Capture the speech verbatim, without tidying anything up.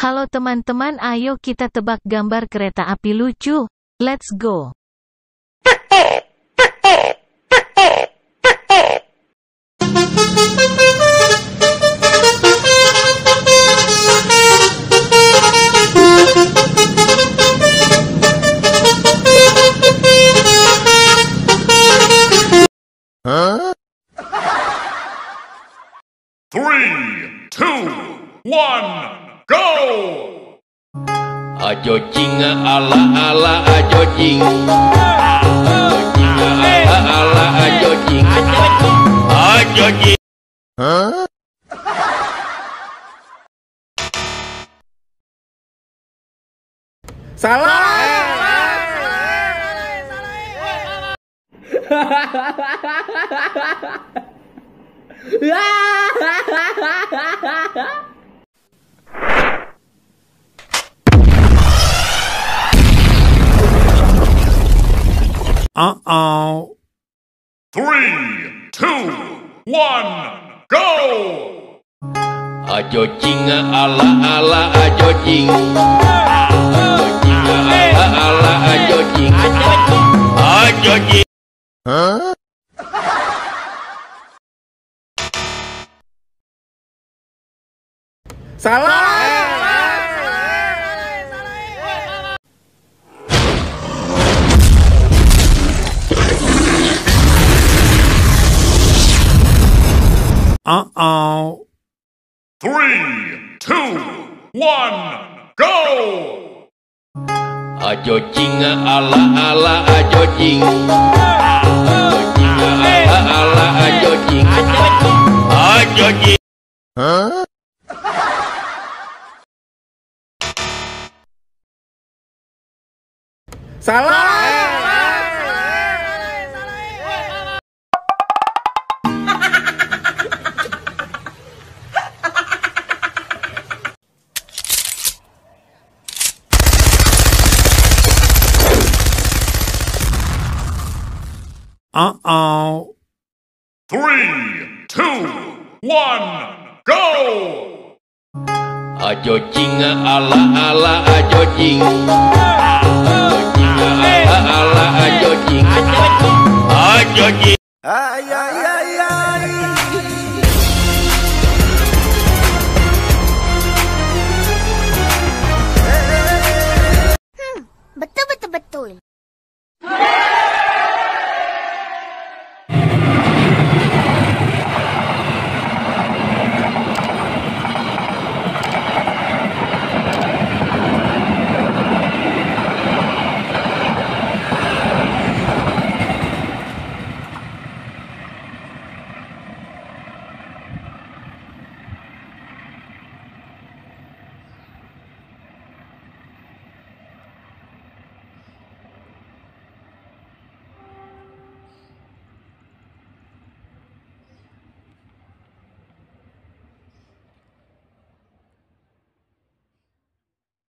Halo teman-teman, ayo kita tebak gambar kereta api lucu. Let's go. Huh? Three, two, one, go! Ajo jing ala ala ajo jing, ajo jing ala ala ajo jing, ajo jing. Huh? Salah. Uh-oh. Three, two, one, go! Ajo jing ala ala ajo jing, ajo jing ala ala ajo jing, ajo jing. Huh? Salah. Uh-oh. Three, two, one, go! Ajo jing ala ala ajo jing, ajo jing ala ala ajo jing, ajo jing. Huh? Salah. Uh-oh. Three, two, one, go! Ajo jing ala ala ajo jing, ajo jing ala ala ajo jing, ajo jing. Ay ay